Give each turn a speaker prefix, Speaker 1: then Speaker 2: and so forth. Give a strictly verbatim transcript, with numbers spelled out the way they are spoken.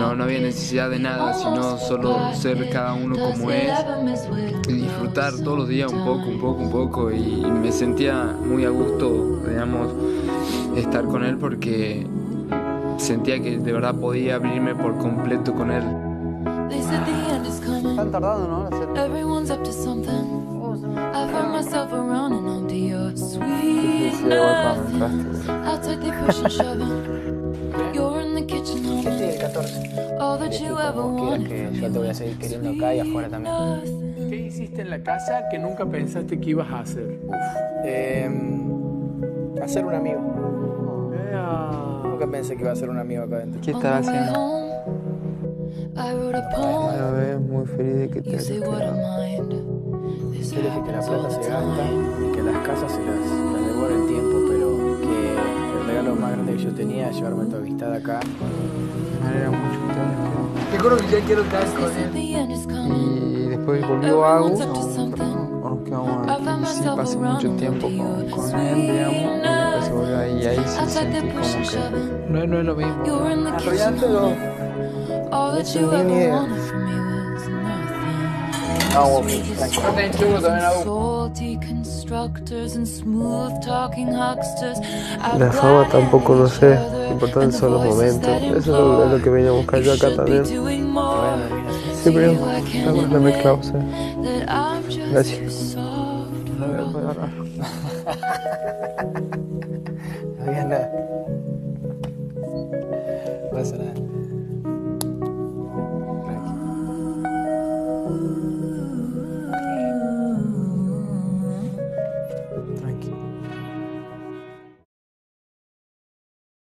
Speaker 1: no, no había necesidad de nada, sino solo ser cada uno como es y disfrutar todos los días un poco, un poco, un poco, y me sentía muy a gusto, digamos, estar con él porque sentía que de verdad podía abrirme por completo con él.
Speaker 2: Están tardando, ¿no? En hacer...
Speaker 3: Este es el catorce. Elegí como quieras que yo te voy a seguir queriendo acá y afuera también.
Speaker 4: ¿Qué hiciste en la casa que nunca pensaste que ibas a hacer?
Speaker 3: Uf. Eh, hacer un amigo.
Speaker 4: Yeah.
Speaker 3: Nunca pensé que iba a ser un amigo acá adentro.
Speaker 1: ¿Qué estás haciendo? Una vez muy feliz de que te hayas quedado.
Speaker 3: Yo dije que la plata se gasta y que las casas se las, las devora el tiempo, pero que el regalo más grande que yo tenía era llevarme a tu amistad acá.
Speaker 1: Me alegra mucho que te hayas quedado.
Speaker 2: Te juro que ya quiero estar con él.
Speaker 1: Y después volvió Agus, no, nos quedamos aquí, sí pasé mucho tiempo con, con él, digamos, y después se volvió ahí, y ahí sí sentí como que no, no es lo mismo.
Speaker 2: Arrollante dos.
Speaker 3: No tenía ni idea. No, vos, tranquilo.
Speaker 2: Yo te enchugo también a vos.
Speaker 5: La fama tampoco, no sé, lo importante son los momentos. Eso es lo que venía a buscar yo acá también. Siempre estamos la mezcla, o sea. Gracias.
Speaker 1: No voy a poder hablar.
Speaker 3: No había nada. No pasa nada.